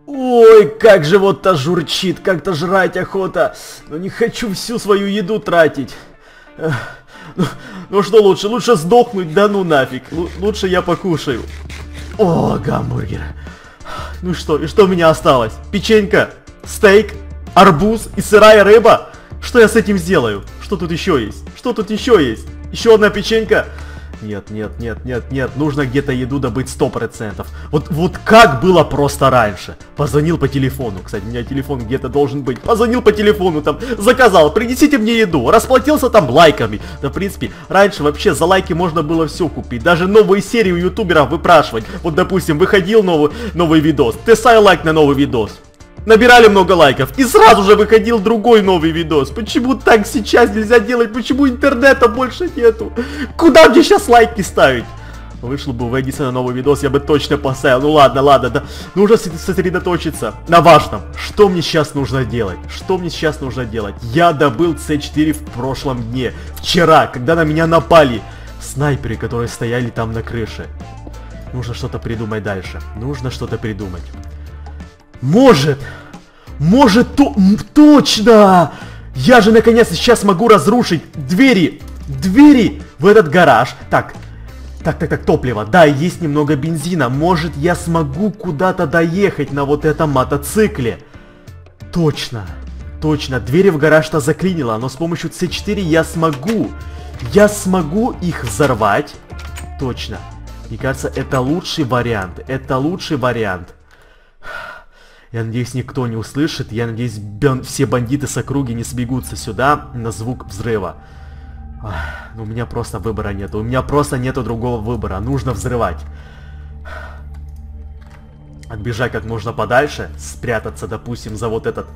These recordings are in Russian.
Ой, как живот-то журчит, как-то жрать охота. Но не хочу всю свою еду тратить. Ну что лучше? Лучше сдохнуть, да ну нафиг. Лучше я покушаю. О, гамбургер. Ну что, и что у меня осталось? Печенька, стейк, арбуз и сырая рыба? Что я с этим сделаю? Что тут еще есть? Что тут еще есть? Еще одна печенька? Нет, нет, нет, нет, нет, нужно где-то еду добыть 100%. Вот как было просто раньше. Позвонил по телефону, кстати, у меня телефон где-то должен быть. Позвонил по телефону, там, заказал, принесите мне еду. Расплатился там лайками. Да, в принципе, раньше вообще за лайки можно было все купить. Даже новые серии у ютуберов выпрашивать. Вот, допустим, выходил новый видос. Ты ставил лайк на новый видос. Набирали много лайков, и сразу же выходил другой новый видос. Почему так сейчас нельзя делать? Почему интернета больше нету? Куда мне сейчас лайки ставить? Вышло бы в Эдисона новый видос, я бы точно поставил. Ну ладно, ладно, да. Нужно сосредоточиться на важном. Что мне сейчас нужно делать? Что мне сейчас нужно делать? Я добыл С4 в прошлом дне. Вчера, когда на меня напали снайперы, которые стояли там на крыше. Нужно что-то придумать дальше. Нужно что-то придумать. Может, точно! Я же наконец сейчас могу разрушить двери в этот гараж. Так, топливо. Да, есть немного бензина. Может, я смогу куда-то доехать на вот этом мотоцикле. Точно, двери в гараж-то заклинило, но с помощью С4 я смогу их взорвать. Точно. Мне кажется, это лучший вариант. Я надеюсь, никто не услышит. Я надеюсь, все бандиты с округи не сбегутся сюда на звук взрыва. Но у меня просто выбора нету. У меня просто нету другого выбора. Нужно взрывать. Отбежать как можно подальше. Спрятаться, допустим, за вот этот...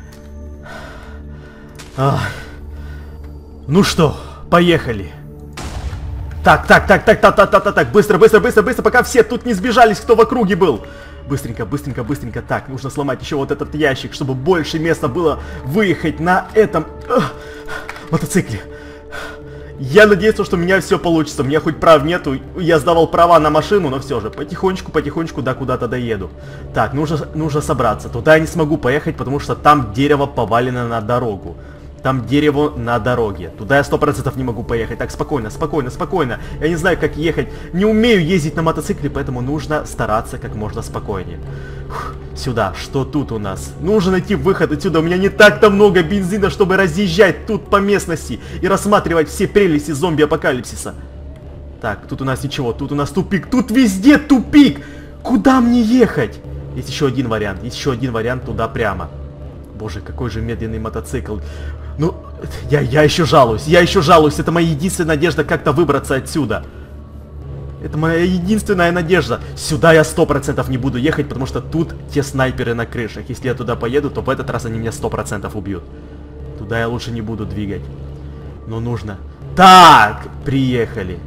Ну что, поехали. Так. Быстро, пока все тут не сбежались, кто в округе был. Быстренько. Так, нужно сломать еще вот этот ящик, чтобы больше места было выехать на этом мотоцикле. Я надеюсь, что у меня все получится. У меня хоть прав нету. Я сдавал права на машину, но все же. Потихонечку, да, куда-то доеду. Так, нужно собраться. Туда я не смогу поехать, потому что там дерево повалено на дорогу. Там дерево на дороге. Туда я 100% не могу поехать. Так, спокойно. Я не знаю, как ехать. Не умею ездить на мотоцикле, поэтому нужно стараться как можно спокойнее. Сюда. Что тут у нас? Нужно найти выход отсюда. У меня не так-то много бензина, чтобы разъезжать тут по местности и рассматривать все прелести зомби-апокалипсиса. Так, тут у нас ничего. Тут у нас тупик. Тут везде тупик. Куда мне ехать? Есть еще один вариант. Туда прямо. Боже, какой же медленный мотоцикл. Ну, я еще жалуюсь. Это моя единственная надежда как-то выбраться отсюда. Это моя единственная надежда. Сюда я 100% не буду ехать, потому что тут те снайперы на крышах. Если я туда поеду, то в этот раз они меня 100% убьют. Туда я лучше не буду двигать. Но нужно... Так, приехали.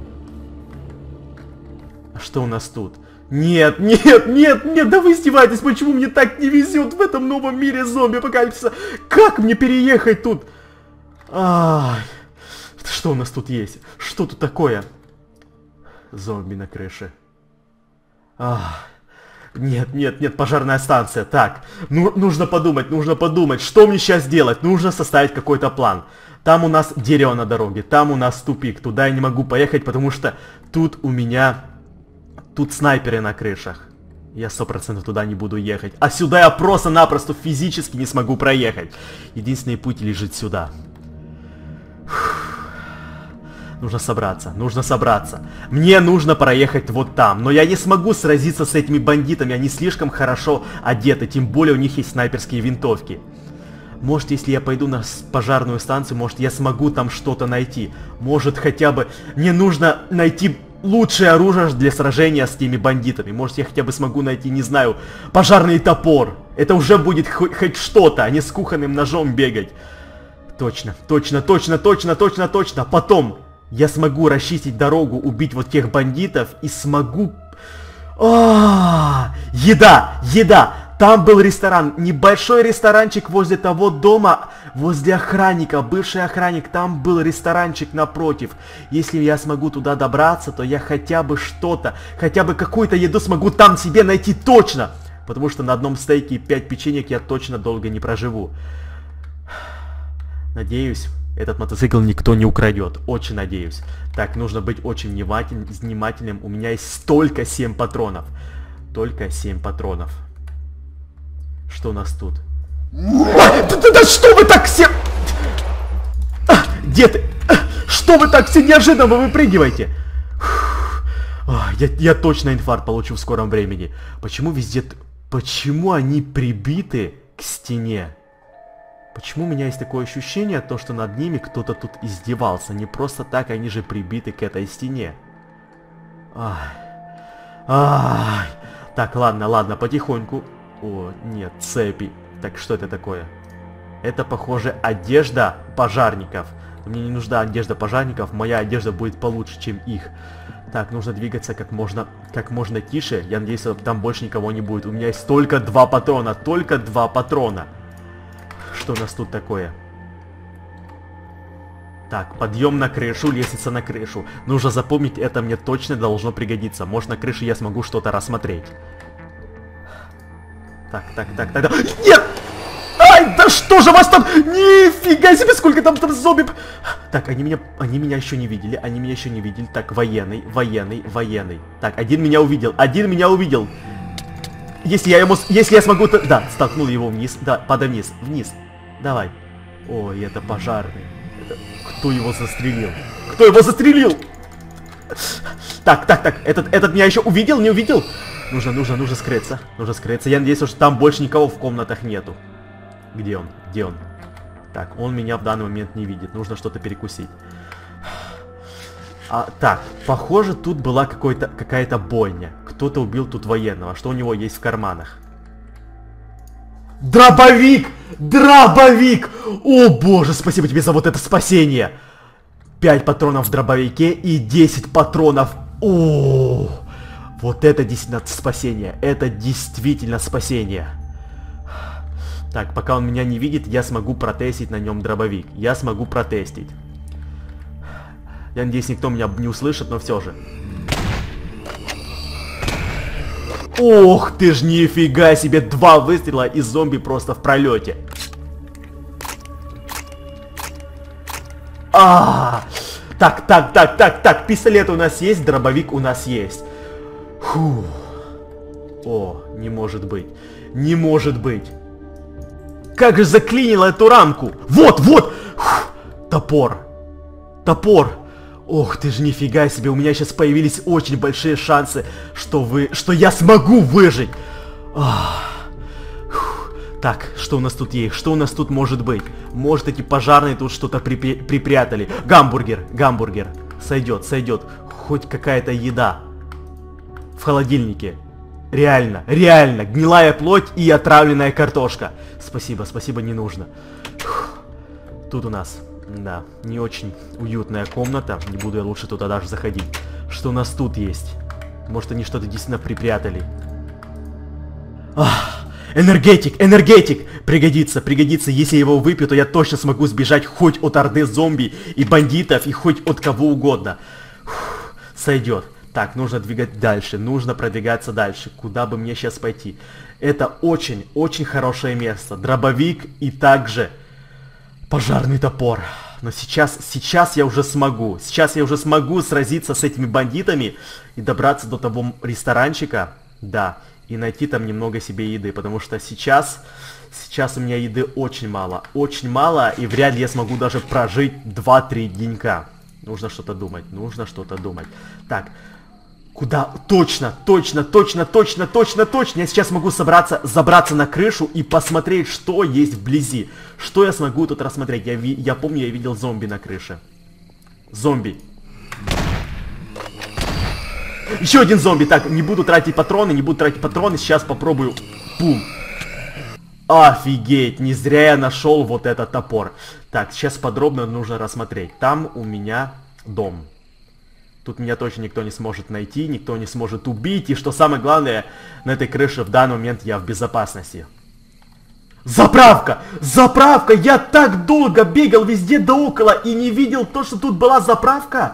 А что у нас тут? Нет, да вы издеваетесь, почему мне так не везет в этом новом мире зомби-апокалипсиса? Как мне переехать тут? Что у нас тут есть? Что тут такое? Зомби на крыше. Нет, пожарная станция. Так, нужно подумать, что мне сейчас делать? Нужно составить какой-то план. Там у нас дерево на дороге, там у нас тупик. Туда я не могу поехать, потому что тут у меня... Тут снайперы на крышах. Я 100% туда не буду ехать. А сюда я просто-напросто физически не смогу проехать. Единственный путь лежит сюда. Нужно собраться. Мне нужно проехать вот там. Но я не смогу сразиться с этими бандитами. Они слишком хорошо одеты. Тем более у них есть снайперские винтовки. Может, если я пойду на пожарную станцию, может, я смогу там что-то найти. Может, хотя бы... Мне нужно найти... лучшее оружие для сражения с теми бандитами. Может, я хотя бы смогу найти, не знаю, пожарный топор. Это уже будет хоть что-то, а не с кухонным ножом бегать. Точно. Потом я смогу расчистить дорогу, убить вот тех бандитов и смогу... Еда! Там был ресторан, небольшой ресторанчик возле того дома, возле охранника, бывший охранник, там был ресторанчик напротив. Если я смогу туда добраться, то я хотя бы что-то, хотя бы какую-то еду смогу там себе найти точно. Потому что на одном стейке и 5 печенек я точно долго не проживу. Надеюсь, этот мотоцикл никто не украдет. Очень надеюсь. Так, нужно быть очень внимательным. У меня есть только 7 патронов. Только 7 патронов. Что у нас тут? Да что вы так все... Где ты? Что вы так все неожиданно выпрыгиваете? Я точно инфаркт получу в скором времени. Почему везде... Почему они прибиты к стене? Почему у меня есть такое ощущение, то, что над ними кто-то тут издевался? Не просто так, они же прибиты к этой стене. Ай. Так, ладно, потихоньку. О, нет, цепи. Так, что это такое? Это, похоже, одежда пожарников. Мне не нужна одежда пожарников, моя одежда будет получше, чем их. Так, нужно двигаться как можно тише. Я надеюсь, там больше никого не будет. У меня есть только 2 патрона, только 2 патрона. Что у нас тут такое? Так, подъем на крышу, лестница на крышу. Нужно запомнить, это мне точно должно пригодиться. Может, на крыше я смогу что-то рассмотреть. Так. Нет! Ай, да что же вас там? Нифига себе, сколько там зомби! Так, они меня еще не видели, Так, военный. Так, один меня увидел. Если я смогу... Да, столкнул его вниз. Да, падай вниз. Давай. Ой, это пожарный. Кто его застрелил? Так. Этот меня еще увидел, не увидел? Нужно скрыться. Я надеюсь, что там больше никого в комнатах нету. Где он? Так, он меня в данный момент не видит. Нужно что-то перекусить. Так, похоже, тут была какая-то бойня. Кто-то убил тут военного. Что у него есть в карманах? Дробовик! О боже, спасибо тебе за вот это спасение! 5 патронов в дробовике и 10 патронов. О, вот это действительно спасение. Это действительно спасение. Так, пока он меня не видит, я смогу протестить на нем дробовик. Я надеюсь, никто меня не услышит, но все же. Ох ты ж, нифига себе, 2 выстрела и зомби просто в пролете. Так, пистолет у нас есть, дробовик у нас есть. Фу. О, не может быть. Как же заклинило эту рамку. Вот. Фу. Топор. Ох ты ж, нифига себе, у меня сейчас появились очень большие шансы, что я смогу выжить. Так, что у нас тут есть? Что у нас тут может быть? Может, эти пожарные тут что-то припрятали. Гамбургер. Сойдет. Хоть какая-то еда. В холодильнике. Реально. Гнилая плоть и отравленная картошка. Спасибо, не нужно. Тут у нас, да, не очень уютная комната. Не буду я лучше туда даже заходить. Что у нас тут есть? Может, они что-то действительно припрятали. Энергетик! Пригодится. Если я его выпью, то я точно смогу сбежать хоть от орды зомби и бандитов, и хоть от кого угодно. Сойдет. Так, нужно продвигаться дальше. Куда бы мне сейчас пойти? Это очень хорошее место. Дробовик и также пожарный топор. Но сейчас я уже смогу. Сразиться с этими бандитами и добраться до того ресторанчика. Да. И найти там немного себе еды, потому что сейчас у меня еды очень мало, и вряд ли я смогу даже прожить 2-3 денька. Нужно что-то думать. Так, куда? Точно. Я сейчас могу забраться на крышу и посмотреть, что есть вблизи. Что я смогу тут рассмотреть? Я помню, я видел зомби на крыше. Зомби. Еще один зомби. Так, не буду тратить патроны. Сейчас попробую. Бум. Офигеть, не зря я нашел вот этот топор. Так, сейчас подробно нужно рассмотреть. Там у меня дом. Тут меня точно никто не сможет найти, никто не сможет убить. И что самое главное, на этой крыше в данный момент я в безопасности. Заправка! Я так долго бегал везде да около и не видел то, что тут была заправка.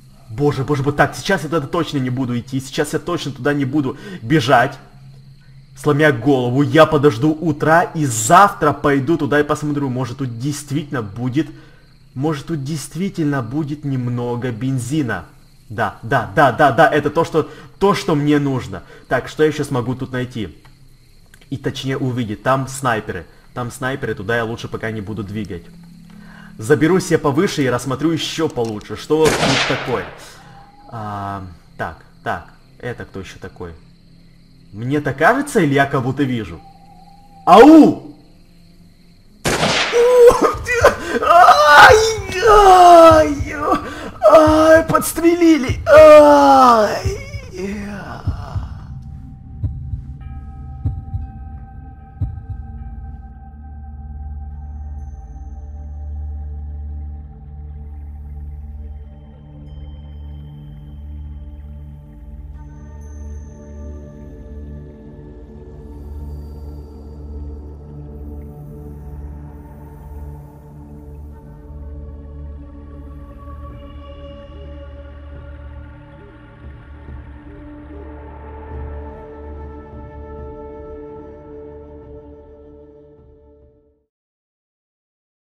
Боже, так, сейчас я туда точно не буду идти, сейчас я точно туда не буду бежать. Сломя голову, я подожду утра и завтра пойду туда и посмотрю, может тут действительно будет... Может тут действительно будет немного бензина. Да, это то, что мне нужно. Так, что я еще смогу тут найти? И точнее увидеть, там снайперы. Туда я лучше пока не буду двигать. Заберусь я повыше и рассмотрю еще получше. Что тут такое? Так, это кто еще такой? Мне-то кажется, или я кого-то вижу? Ау! Ай, подстрелили! Ай!